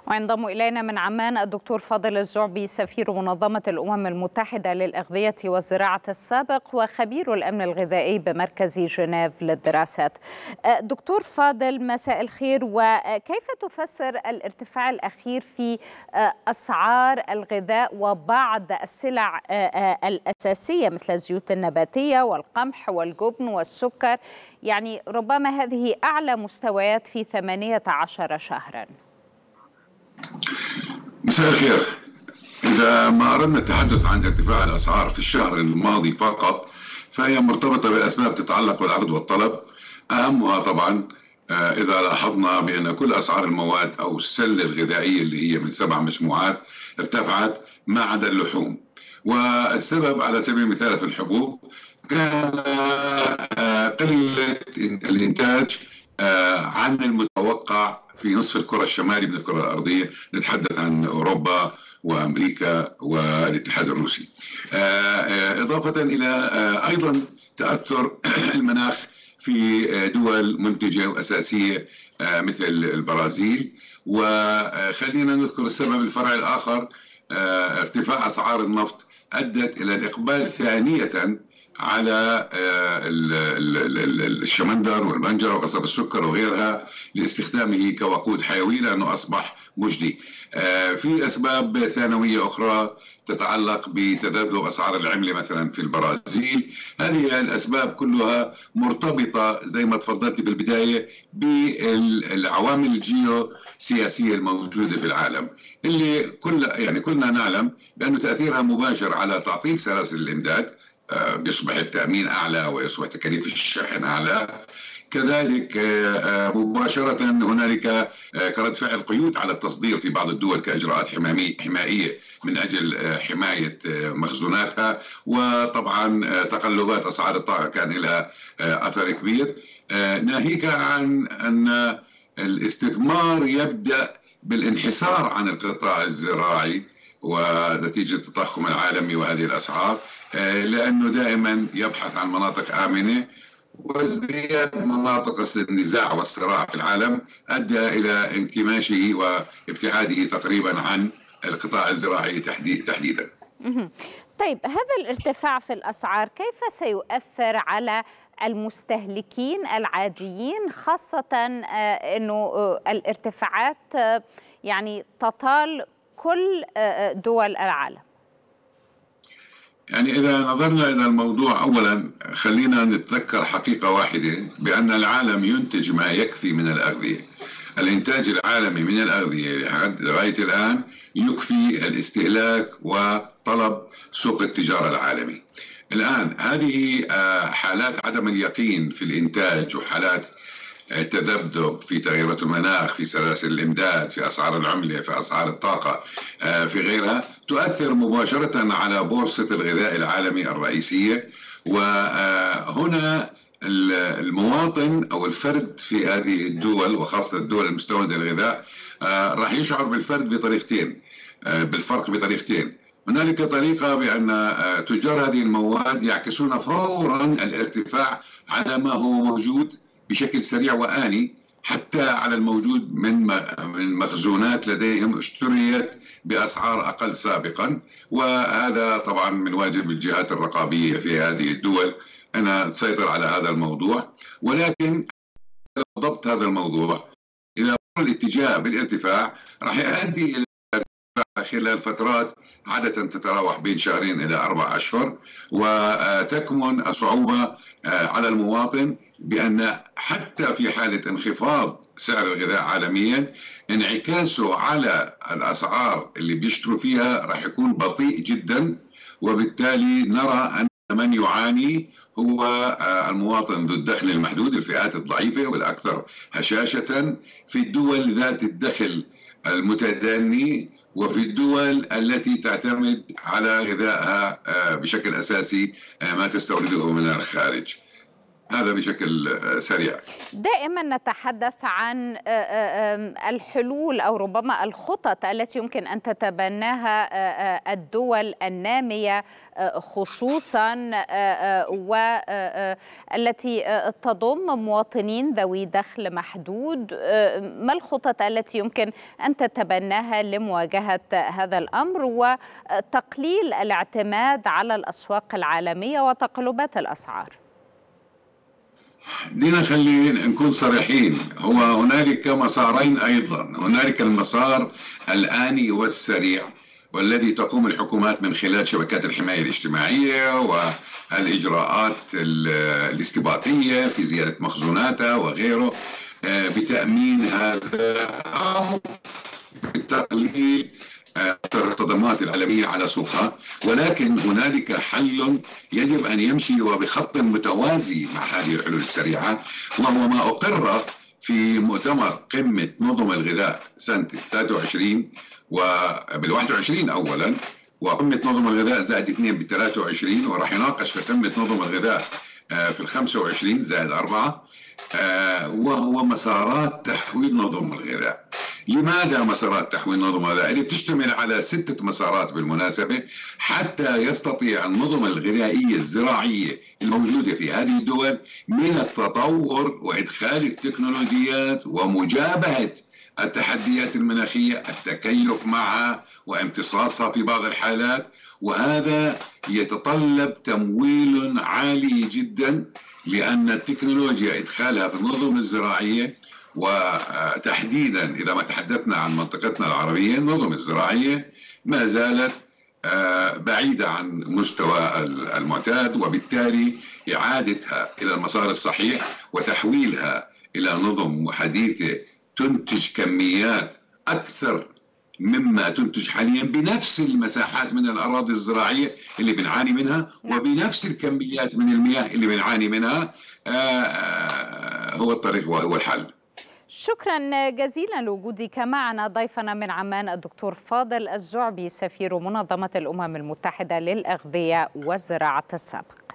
وينضم إلينا من عمان الدكتور فاضل الزعبي سفير منظمة الأمم المتحدة للأغذية والزراعة السابق وخبير الأمن الغذائي بمركز جنيف للدراسات. دكتور فاضل، مساء الخير. وكيف تفسر الارتفاع الأخير في أسعار الغذاء وبعض السلع الأساسية مثل الزيوت النباتية والقمح والجبن والسكر؟ يعني ربما هذه أعلى مستويات في 18 شهراً. مساء الخير. إذا ما أردنا التحدث عن ارتفاع الأسعار في الشهر الماضي فقط فهي مرتبطة بأسباب تتعلق بالعرض والطلب، أهمها طبعا إذا لاحظنا بأن كل أسعار المواد أو السلة الغذائية اللي هي من 7 مجموعات ارتفعت ما عدا اللحوم، والسبب على سبيل المثال في الحبوب كان قلة الإنتاج عن المتوقع في نصف الكرة الشمالي من الكرة الأرضية، نتحدث عن أوروبا وأمريكا والاتحاد الروسي، إضافة إلى أيضا تأثر المناخ في دول منتجة وأساسية مثل البرازيل. وخلينا نذكر السبب الفرعي الآخر، ارتفاع أسعار النفط أدت إلى الإقبال ثانية على الشمندر والبنجر وقصب السكر وغيرها لاستخدامه كوقود حيوي لأنه أصبح مجدي. في أسباب ثانوية أخرى تتعلق بتذبذب أسعار العملة مثلا في البرازيل. هذه الأسباب كلها مرتبطة زي ما تفضلت بالبداية بالعوامل الجيوسياسية الموجودة في العالم، اللي كلنا نعلم بأنه تأثيرها مباشر على تعطيل سلاسل الإمداد، بيصبح التأمين أعلى ويصبح تكاليف الشحن أعلى. كذلك مباشرة هنالك كرد فعل قيود على التصدير في بعض الدول كإجراءات حمائية من أجل حماية مخزوناتها، وطبعا تقلبات أسعار الطاقة كان لها أثر كبير، ناهيك عن أن الاستثمار يبدأ بالانحسار عن القطاع الزراعي ونتيجة التضخم العالمي وهذه الأسعار، لأنه دائما يبحث عن مناطق آمنة، وازدياد مناطق النزاع والصراع في العالم أدى إلى انكماشه وابتعاده تقريبا عن القطاع الزراعي تحديدا. طيب، هذا الارتفاع في الأسعار كيف سيؤثر على المستهلكين العاديين، خاصة أنه الارتفاعات يعني تطال كل دول العالم؟ يعني إذا نظرنا إلى الموضوع، أولا خلينا نتذكر حقيقة واحدة، بأن العالم ينتج ما يكفي من الأغذية. الإنتاج العالمي من الأغذية لغاية الآن يكفي الاستهلاك وطلب سوق التجارة العالمي. الآن هذه حالات عدم اليقين في الإنتاج وحالات تذبذب في تغيرات المناخ، في سلاسل الإمداد، في أسعار العملة، في أسعار الطاقة، في غيرها، تؤثر مباشرة على بورصة الغذاء العالمي الرئيسية. وهنا المواطن أو الفرد في هذه الدول وخاصة الدول المستوردة للغذاء راح يشعر بالفرق بطريقتين. هنالك طريقة بأن تجار هذه المواد يعكسون فورا الارتفاع على ما هو موجود بشكل سريع وآني، حتى على الموجود من مخزونات لديهم اشتريت بأسعار أقل سابقا. وهذا طبعا من واجب الجهات الرقابية في هذه الدول أن تسيطر على هذا الموضوع. ولكن ضبط هذا الموضوع إذا الاتجاه بالارتفاع راح يؤدي إلى خلال فترات عادة تتراوح بين 2 إلى 4 أشهر، وتكمن الصعوبة على المواطن بأن حتى في حالة انخفاض سعر الغذاء عالميا انعكاسه على الأسعار اللي بيشتروا فيها راح يكون بطيء جدا، وبالتالي نرى أن من يعاني هو المواطن ذو الدخل المحدود، الفئات الضعيفة والأكثر هشاشة في الدول ذات الدخل المتدني وفي الدول التي تعتمد على غذائها بشكل أساسي ما تستورده من الخارج. هذا بشكل سريع. دائما نتحدث عن الحلول أو ربما الخطط التي يمكن أن تتبناها الدول النامية خصوصا والتي تضم مواطنين ذوي دخل محدود. ما الخطط التي يمكن أن تتبناها لمواجهة هذا الأمر وتقليل الاعتماد على الأسواق العالمية وتقلبات الأسعار؟ خلينا نكون صريحين، هو هنالك مسارين أيضا. هنالك المسار الآني والسريع والذي تقوم الحكومات من خلال شبكات الحماية الاجتماعية والإجراءات الاستباقية في زيادة مخزوناتها وغيره بتأمين هذا أو بتقليل الصدمات العالمية على سوقها. ولكن هنالك حل يجب أن يمشي وبخط متوازي مع هذه الحلول السريعة، وهو ما أقر في مؤتمر قمة نظم الغذاء سنة 23 وبال21 أولا، وقمة نظم الغذاء زائد 2 بال23، وراح يناقش في قمة نظم الغذاء في ال25 زائد 4، وهو مسارات تحويل نظم الغذاء. لماذا مسارات تحويل نظم الغذاء؟ اللي بتشتمل على 6 مسارات بالمناسبة، حتى يستطيع النظم الغذائية الزراعية الموجودة في هذه الدول من التطور وإدخال التكنولوجيات ومجابهة التحديات المناخية، التكيف معها وامتصاصها في بعض الحالات. وهذا يتطلب تمويل عالي جدا، لأن التكنولوجيا إدخالها في النظم الزراعية، وتحديدا إذا ما تحدثنا عن منطقتنا العربية، النظم الزراعية ما زالت بعيدة عن مستوى المعتاد، وبالتالي إعادتها إلى المسار الصحيح وتحويلها إلى نظم حديثة تنتج كميات أكثر مما تنتج حاليا بنفس المساحات من الأراضي الزراعية اللي بنعاني منها وبنفس الكميات من المياه اللي بنعاني منها، هو الطريق وهو الحل. شكرا جزيلا لوجودك معنا. ضيفنا من عمان الدكتور فاضل الزعبي سفير منظمة الأمم المتحدة للأغذية والزراعة السابق.